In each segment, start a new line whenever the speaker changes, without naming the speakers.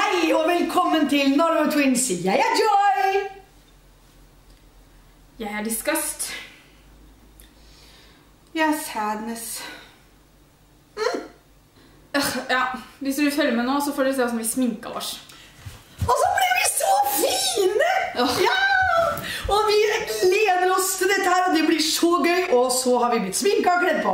Hei og velkommen til Norwaytwins. Jeg Joy.
Jeg disgust.
Jeg sadness.
Ja, hvis du vil følge med nå, så får dere se hvordan vi sminket oss.
Og så ble vi så fine! Ja! Og vi gleder oss til dette her, og det blir så gøy. Og så har vi blitt sminket og kledd på.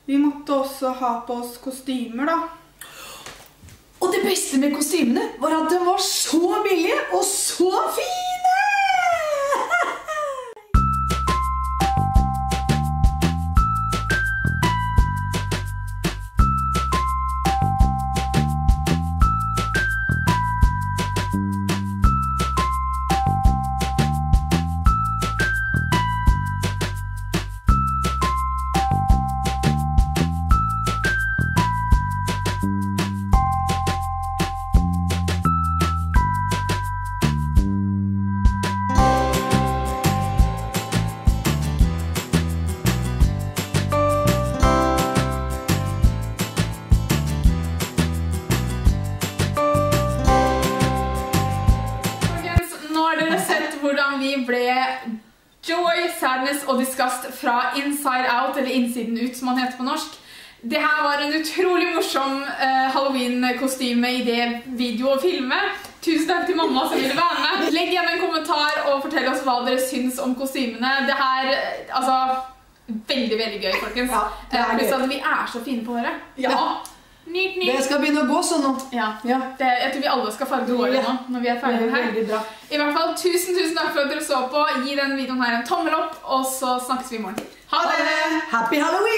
Vi måtte også ha på oss kostymer da.
Og det beste med kostymene var at de var så billige og så fine!
Vi ble joy, sadness og disgust fra inside out, eller innsiden ut som man heter på norsk. Det her var en utrolig morsom Halloween-kostyme i det video og filme. Tusen takk til mamma som ville være med. Legg igjen en kommentar og fortell oss hva dere syns om kostymene. Det her, altså, veldig, veldig gøy, folkens.
Ja, det er
Pluss
gøy.
at vi er så fine på håret.
Ja.
Nyt, nyt.
Det skal begynne å gå sånn nå.
Ja, jeg tror vi alle skal farge håret nå, når vi er ferdige med her.
Veldig bra.
I hvert fall, tusen takk for at dere så på. Gi denne videoen her en tommel opp, og så snakkes vi i morgen. Ha det!
Happy Halloween!